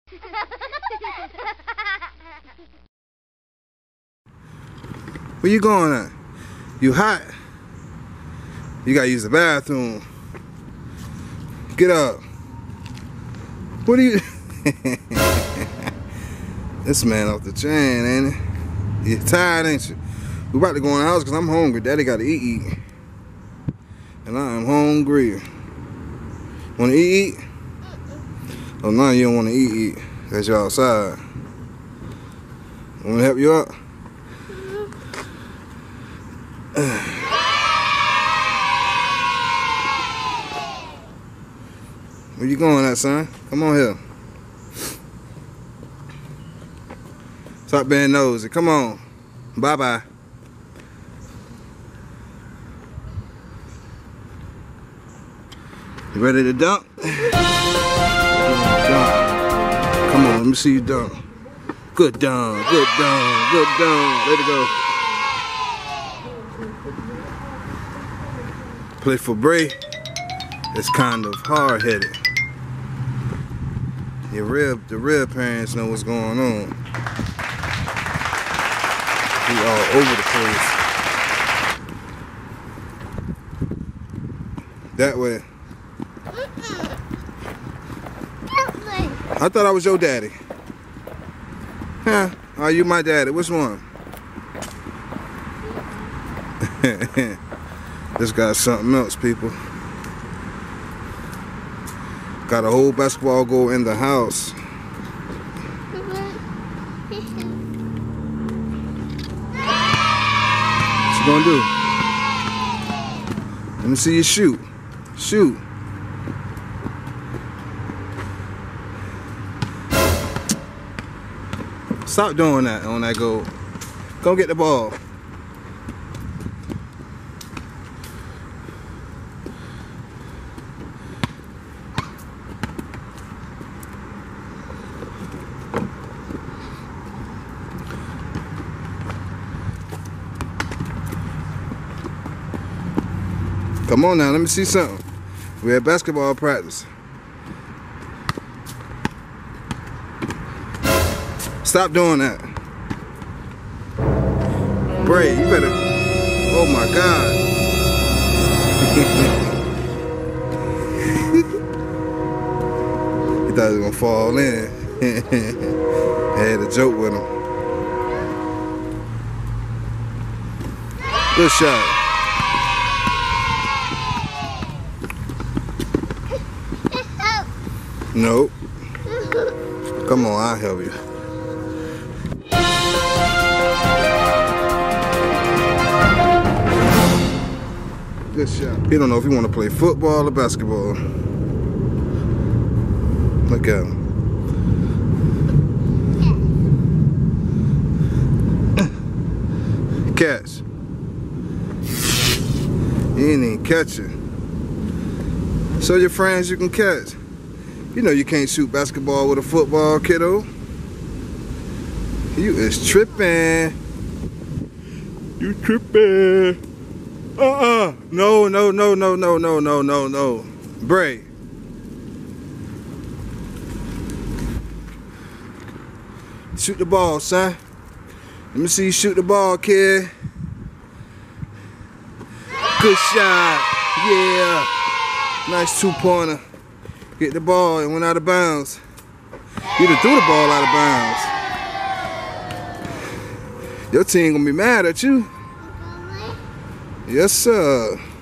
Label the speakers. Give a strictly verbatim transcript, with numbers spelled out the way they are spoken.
Speaker 1: Where you going at? You hot? You gotta use the bathroom. Get up. What are you? This man off the chain, ain't it? You tired, ain't you? We about to go in the house because I'm hungry. Daddy gotta eat, eat. And I am hungry. Wanna eat, eat? Oh, no, you don't wanna eat, eat. Because you're outside. Want me to help you up? Where you going at, son? Come on here. Stop being nosy. Come on. Bye-bye. You ready to dunk? Dunk. Come on, let me see you dunk. Good dunk. Good dunk. Good dunk. Let it go. Play for Bray. It's kind of hard-headed. Your real, the real parents know what's going on. He all over the place. That way. I thought I was your daddy. Huh? Are you my daddy? Which one? This guy's something else, people. Got a whole basketball goal in the house. What you gonna do? Let me see you shoot. Shoot. Stop doing that on that goal. Go get the ball. Come on now, let me see something. We had basketball practice. Stop doing that. Bray, you better. Oh my God. He thought he was gonna fall in. I had a joke with him. Good shot. Nope. Come on, I'll help you. Good shot. He don't know if he want to play football or basketball. Look at him. Catch. He ain't even catching. Show your friends you can catch. You know you can't shoot basketball with a football, kiddo. You is tripping. You tripping. Uh-uh. No, no, no, no, no, no, no, no, no. Bray. Shoot the ball, son. Let me see you shoot the ball, kid. Good shot. Yeah. Nice two-pointer. Get the ball and went out of bounds. You done threw the ball out of bounds. Your team gonna be mad at you. Yes, sir.